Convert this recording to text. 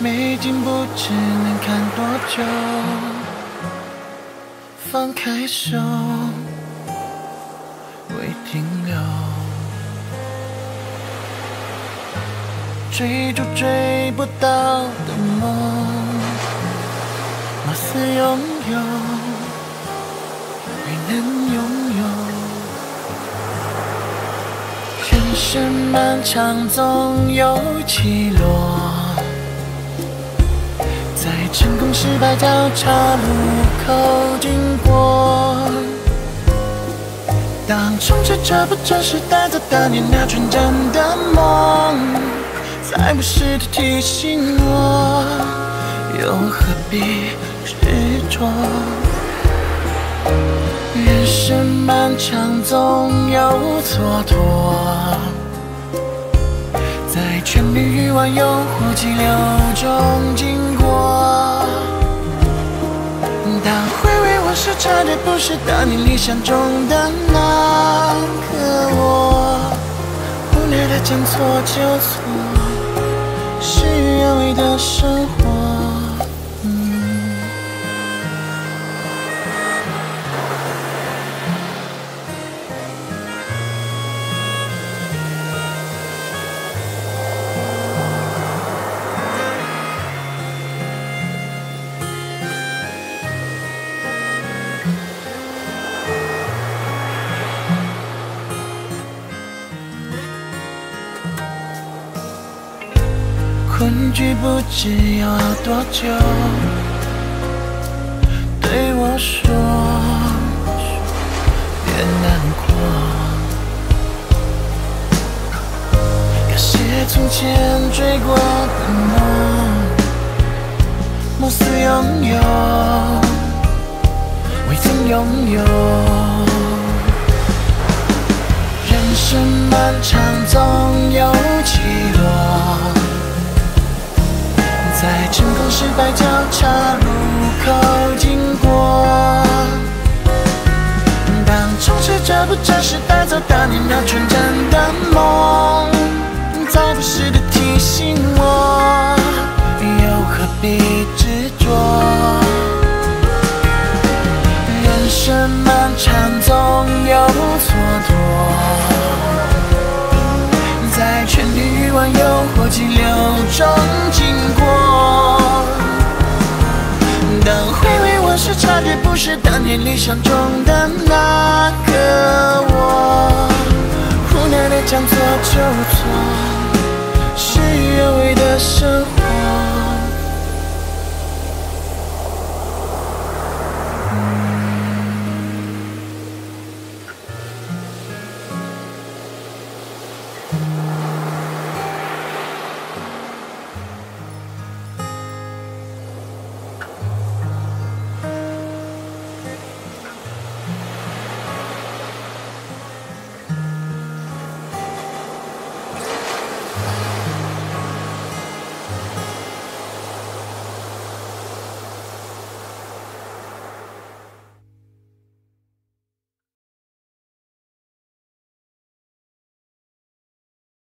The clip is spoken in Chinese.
美景不知能看多久，放开手，未停留，追逐追不到的梦，貌似拥有，未能拥有。人生漫长，总有起落。 在成功失败交叉路口经过，当充斥着不真实带走的年那纯真的梦，在不时地提醒我，又何必执着？人生漫长，总有蹉跎。 在权力欲望诱惑激流中经过，当回味往事差点不是当年理想中的那个我，无奈的将错就错，事与愿违的生活。 困局不知要熬多久，对我说别难过。感谢从前追过的梦，貌似拥有，未曾拥有。人生漫长，总有起落。 在成功失败交叉路口经过，当充斥着不真实带走当年那纯真的梦，在不时地提醒我，又何必执着？人生漫长，总有蹉跎。 在权力欲望诱惑激流中经过，当回味往事差点不是当年理想中的那个我，无奈的将错就错，事与愿违的。